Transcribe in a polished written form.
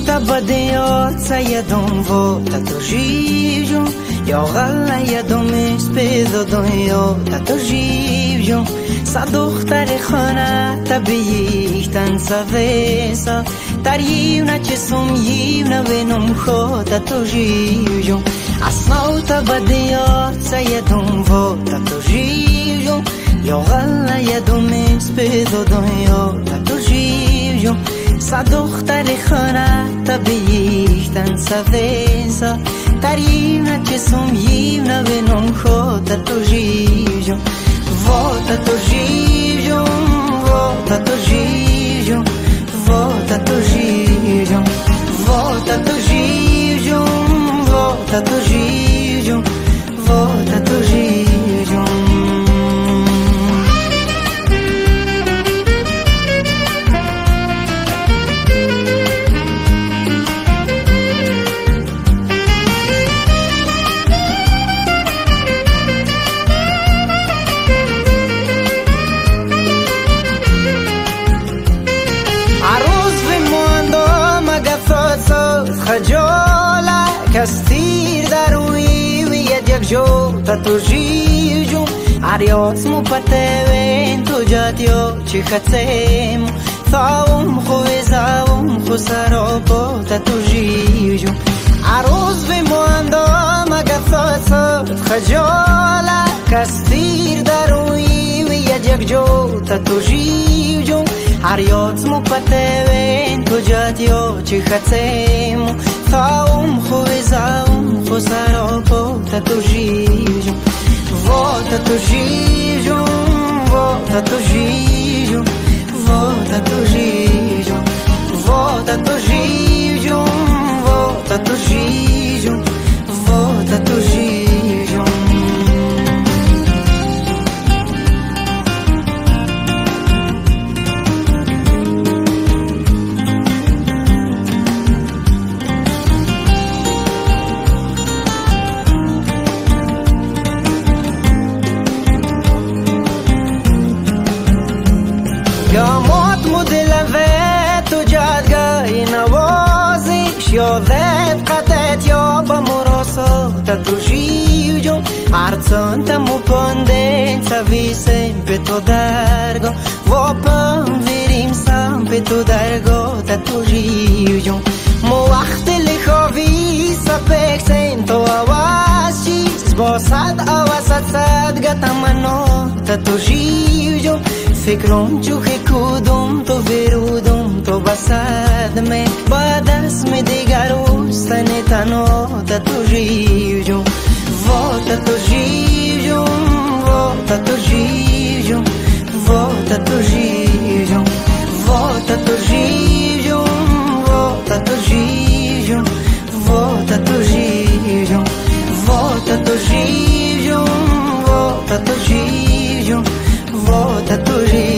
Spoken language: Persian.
ta badiyot sa yadom volta to živjom Ja galla yadom ispedo donjo ta to živjom Sa dohtare khana ta bejihtan sa vesa Tar jivna që sum jivna venom khota to živjom Asnau ta badiyot sa yadom volta to živjom Ja galla yadom ispedo donjo ta to živjom Sa dohtare khana ta bejihtan sa vesa Tar jivna që sum jivna venom khota to živjom Volta to živjom, volta to živjom Volta to živjom, volta to živjom Volta to živjom, volta to živjom خجالة كستير داروي ويديك جوتا تجيجو عرياس مو بتوين تجاتيو چي خطسيم ثاوم خوزاوم خسرابوتا تجيجو عروز في مواندام اقفاصات خجالة كستير داروي ويديك جوتا تجيجو عرياس مو بتوين تجاتيو چي خطسيم ثاوم خوزاوم خسرابوتا تجيجو Volta to živjom, volta to živjom Volta to živjom, volta to živjom Volta to živjom, volta to živjom Gamot mu dilem vet u gjatga I navazish Jo dhet katet jo ba moroso Ta tu živjom Arcon ta mu pënden Sa visem pe to dargo Vo pëm virim sam pe to dargo Ta tu živjom Mu akhte li khavi sa peksen to avaz qiz Zbosat avasat sad gata mano Ta tu živjom فکرم جوخ کدوم تو ورودم تو بسد می بعد از می دیگرو سنه تنو تا تو جیجم تا تو جیجم تا تو جیجم تا تو جیجم تا تو جیجم تا تو جیجم تا تو جیجم تا تو جیجم تا تو جیجم Volta to